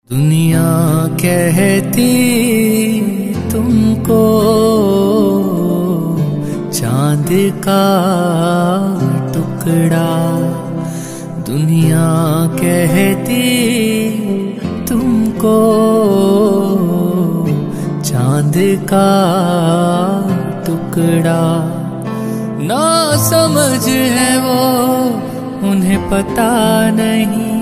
दुनिया कहती तुमको चांद का टुकड़ा, दुनिया कहती तुमको चांद का टुकड़ा। ना समझ है वो उन्हें पता नहीं,